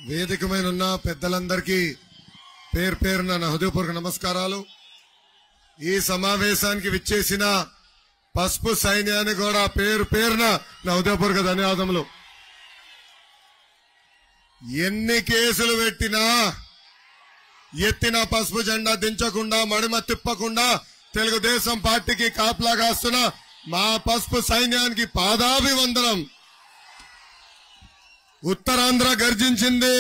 వేదికమైన ఉన్న పెద్దలందరికీ పేరు పేరున నా హృదయపూర్వక నమస్కారాలు. ఈ సమావేశానికి విచ్చేసిన పసుపు సైన్యాన్ని కూడా పేరు పేరున నా హృదయపూర్వక ధన్యవాదములు. ఎన్ని కేసులు పెట్టినా ఎత్తిన పసుపు జెండా దించకుండా మడిమ తిప్పకుండా తెలుగుదేశం పార్టీకి కాపలా కాస్తున్న మా పసుపు సైన్యానికి పాదాభివందనం. ఉత్తరాంధ్ర గర్జించింది.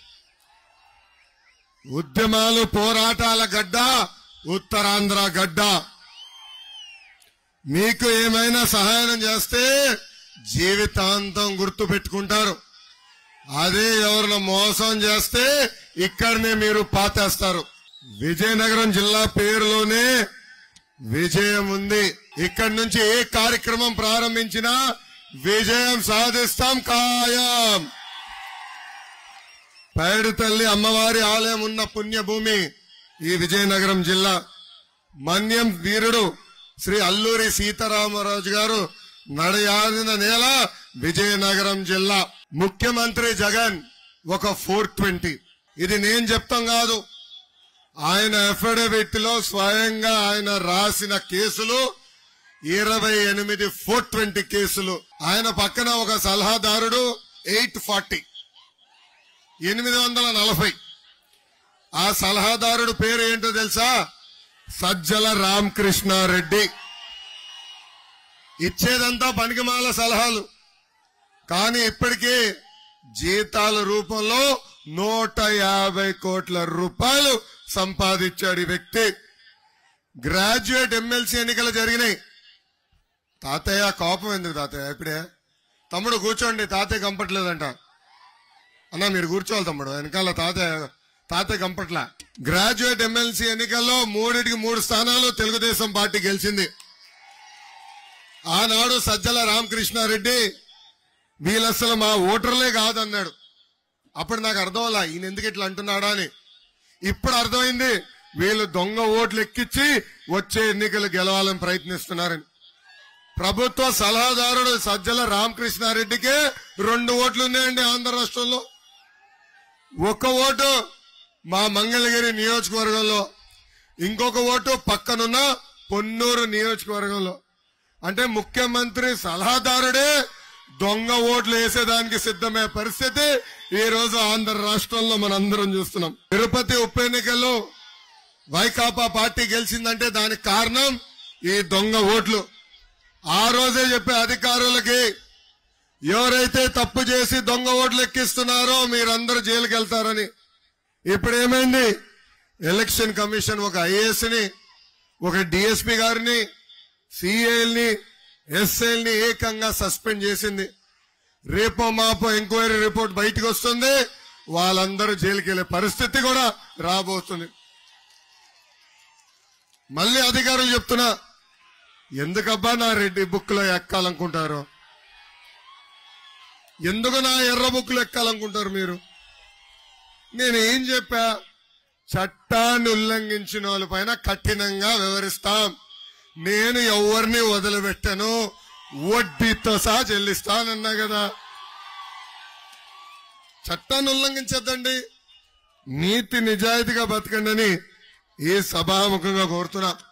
ఉద్యమాలు పోరాటాల గడ్డ ఉత్తరాంధ్ర గడ్డ. మీకు ఏమైనా సహాయం చేస్తే జీవితాంతం గుర్తు పెట్టుకుంటారు. అదే ఎవరిని మోసం చేస్తే ఇక్కడనే మీరు పాతేస్తారు. విజయనగరం జిల్లా పేరులోనే విజయం ఉంది. ఇక్కడి నుంచి ఏ కార్యక్రమం ప్రారంభించినా విజయం సాధిస్తాం ఖాయం. పైడితల్లి అమ్మవారి ఆలయం ఉన్న పుణ్యభూమి ఈ విజయనగరం జిల్లా. మన్యం వీరుడు శ్రీ అల్లూరి సీతారామరాజు గారు నడయాడిన నేల విజయనగరం జిల్లా. ముఖ్యమంత్రి జగన్ ఒక 420. ఇది నేను చెప్తాం కాదు, ఆయన అఫిడవిట్ లో స్వయంగా ఆయన రాసిన కేసులు 28 420 కేసులు. ఆయన పక్కన ఒక సలహాదారుడు 840 840. ఆ సలహాదారుడు పేరు ఏంటో తెలుసా? సజ్జల రామకృష్ణారెడ్డి. ఇచ్చేదంతా పనికిమాల సలహాలు, కానీ ఇప్పటికీ జీతాల రూపంలో 150 కోట్ల రూపాయలు సంపాదించాడు ఈ వ్యక్తి. గ్రాడ్యుయేట్ ఎమ్మెల్సీ ఎన్నికలు జరిగినాయి. తాతయ్య కోపం ఎందుకు తాతయ్య? ఇప్పుడే తమ్ముడు కూర్చోండి, తాతయ్య కంపట్లేదంట. అన్నా మీరు కూర్చోవాలి తమ్ముడు, వెనకాల తాతయ్య కంపట్లా. గ్రాడ్యుయేట్ ఎమ్మెల్సీ ఎన్నికల్లో 3 స్థానాలు తెలుగుదేశం పార్టీ గెలిచింది. ఆనాడు సజ్జల రామకృష్ణారెడ్డి వీళ్ళు అసలు మా ఓటర్లే కాదన్నాడు. అప్పుడు నాకు అర్థం అలా ఈయన ఎందుకు ఇట్లా అంటున్నాడా అని. ఇప్పుడు అర్థమైంది, వీళ్ళు దొంగ ఓట్లు ఎక్కించి వచ్చే ఎన్నికలు గెలవాలని ప్రయత్నిస్తున్నారని. ప్రభుత్వ సలహాదారుడు సజ్జల రామకృష్ణారెడ్డికే 2 ఓట్లు ఉన్నాయండి ఆంధ్ర రాష్ట్రంలో. 1 ఓటు మా మంగళగిరి నియోజకవర్గంలో, ఇంకొక ఓటు పక్కనున్న పొన్నూరు నియోజకవర్గంలో. అంటే ముఖ్యమంత్రి సలహాదారుడే దొంగ ఓట్లు వేసేదానికి సిద్ధమే పరిస్థితి ఈ రోజు ఆంధ్ర రాష్ట్రంలో మనందరం చూస్తున్నాం. తిరుపతి ఉప ఎన్నికల్లో వైకాపా పార్టీ గెలిచిందంటే దానికి కారణం ఈ దొంగ ఓట్లు. ఆ రోజే చెప్పే అధికారులకి, ఎవరైతే తప్పు చేసి దొంగ ఓట్లు ఎక్కిస్తున్నారో మీరందరూ జైలుకి వెళ్తారని. ఇప్పుడు ఏమైంది? ఎలక్షన్ కమిషన్ ఒక ఐఏఎస్ ని, ఒక డిఎస్పీ గారిని, సిఐల్ని, ఎస్ఐల్ని ఏకంగా సస్పెండ్ చేసింది. రేపో మాపో ఎంక్వైరీ రిపోర్ట్ బయటకు వస్తుంది, వాళ్ళందరూ జైలుకి వెళ్లే పరిస్థితి కూడా రాబోతుంది. మళ్ళీ అధికారులు చెప్తున్నా, ఎందుకబ్బా నా రెడ్డి బుక్ లో ఎక్కాలనుకుంటారు? ఎందుకు నా ఎర్ర బుక్ లో ఎక్కాలనుకుంటారు మీరు? నేనేం చెప్పా? చట్టాన్ని ఉల్లంఘించిన వాళ్ళ పైన కఠినంగా వ్యవహరిస్తాం. నేను ఎవరిని వదిలిపెట్టను, వడ్డీతో సహా చెల్లిస్తానన్నా కదా. చట్టాన్ని ఉల్లంఘించద్దండి, నీతి నిజాయితీగా బతకండి అని ఈ సభాముఖంగా కోరుతున్నా.